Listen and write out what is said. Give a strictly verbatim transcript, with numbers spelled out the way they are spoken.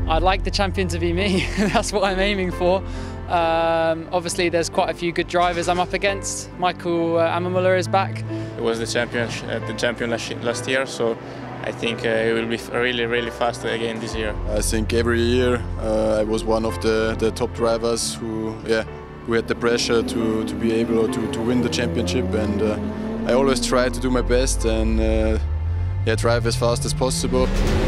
I'd like the champion to be me. That's what I'm aiming for. Um, obviously, there's quite a few good drivers I'm up against. Michael uh, Ammermüller is back. He was the champion, uh, the champion last, last year, so I think uh, it will be really, really fast again this year. I think every year uh, I was one of the, the top drivers who, yeah, who had the pressure to, to be able to, to win the championship, and uh, I always try to do my best and uh, yeah, drive as fast as possible.